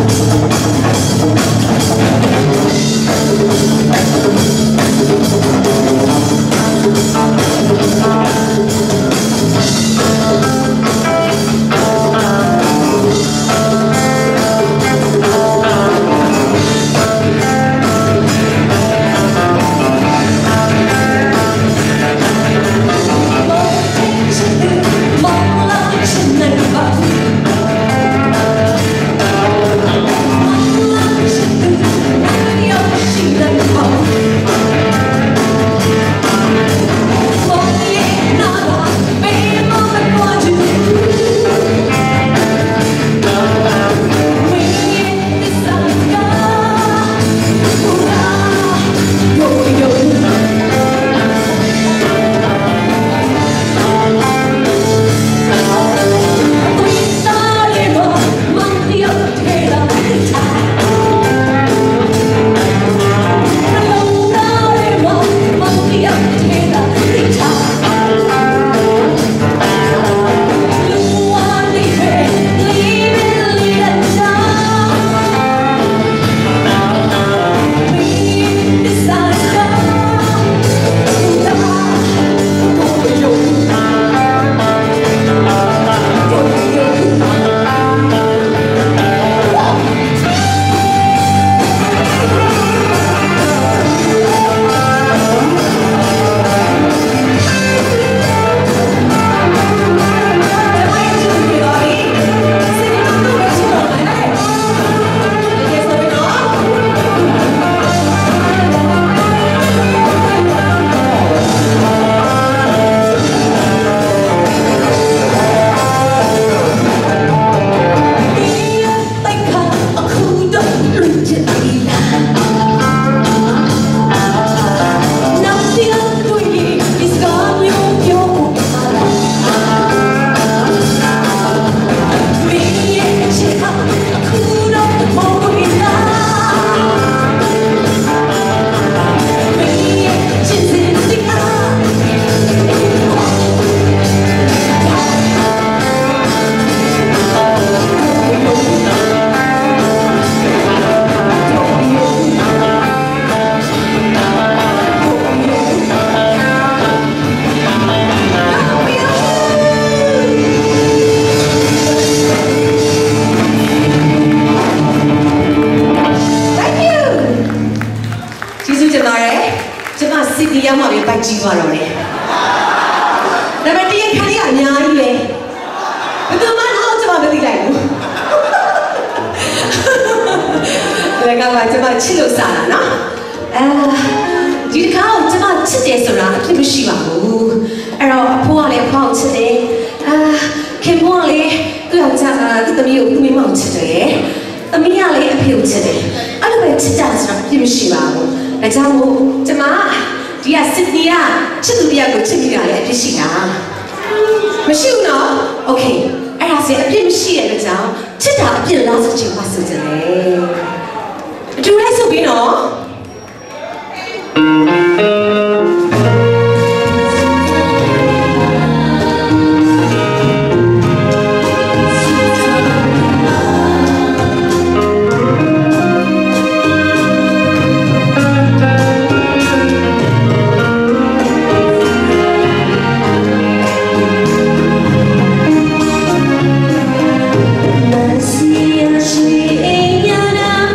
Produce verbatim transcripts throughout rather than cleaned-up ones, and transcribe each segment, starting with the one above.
ကြီးသွားတော့တယ်။ဒါပေမဲ့တရက်ခါလေးကအများကြီးပဲ။ဘယ်သူမှတော့ကျွန်မမသိလိုက်ဘူး။ဒါကမှကျွန်မချစ်လို့စားတာနော်။အဲဒီတစ်ခါကိုကျွန်မချစ်တယ်ဆိုတာအဖြစ်မရှိပါဘူး။အဲ့တော့အဖိုးကလည်းအဖောက်ချစ်တယ်။အာခင်ဗျားလည်းသူ့ယောက်ျားကသူ့သမီးကိုသူ့မိမောင်ချစ်တယ်။သမီးကလည်းအဖေကိုချစ်တယ်။အဲ့လိုပဲချစ်တာဆိုတာအဖြစ်မရှိပါဘူး။ဒါကြောင့်မို့ကျွန်မဒီကစစ်တီးကချစ်သူတယောက်ကိုချစ်မိတာလည်းအဖြစ်ရှိတာမရှိဘူးနော်โอเคအဲ့ဒါဆိုအဖြစ်မရှိတဲ့အတွက်ကြောင့်ချစ်တာအဖြစ်လားဆိုချင်ပါဆိုကြတယ်အတူလိုက်ဆိုပြီးနော် Masih asli ingana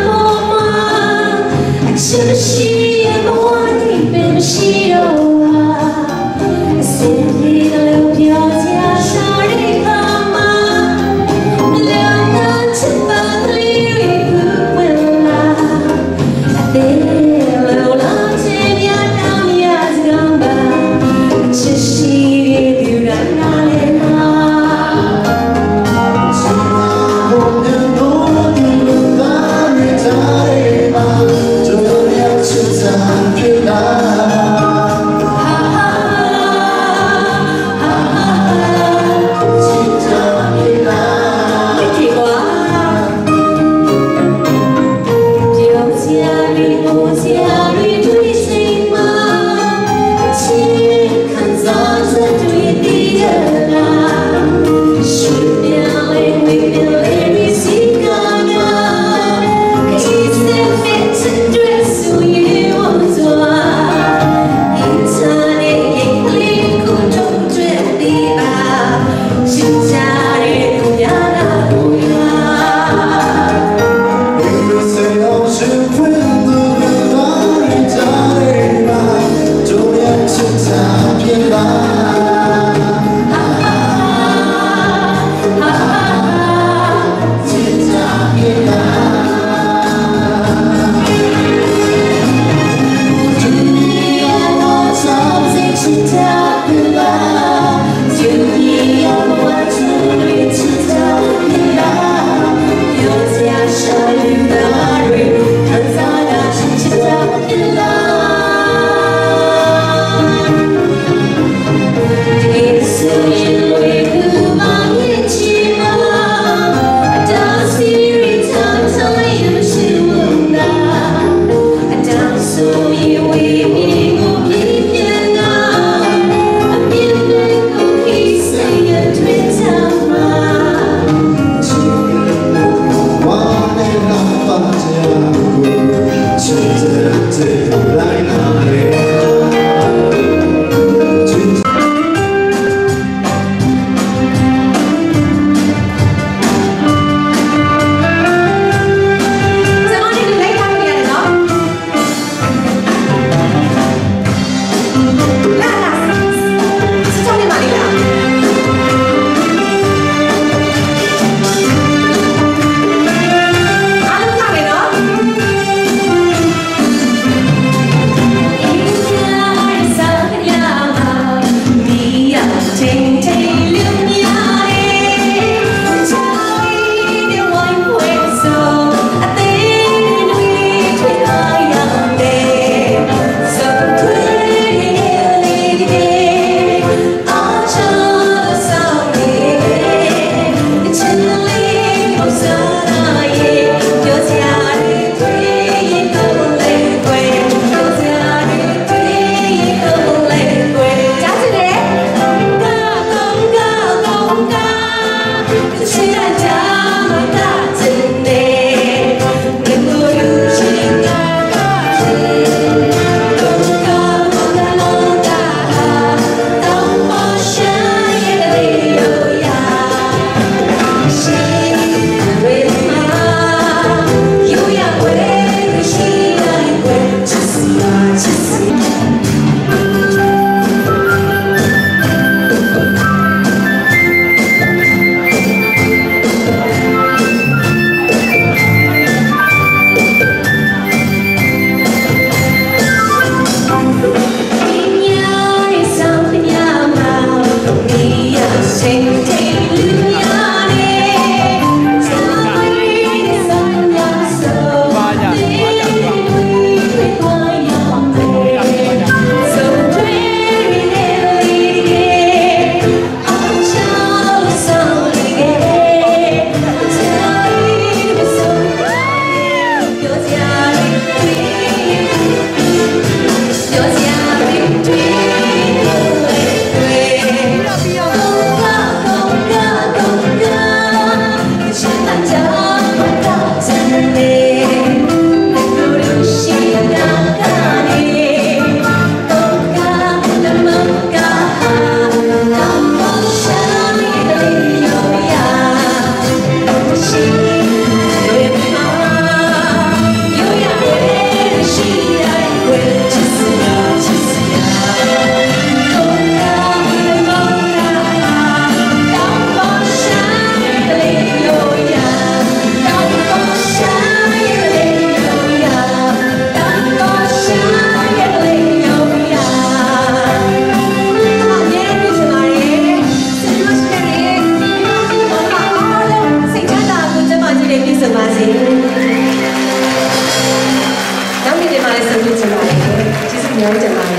ပြောချင်ပါတယ်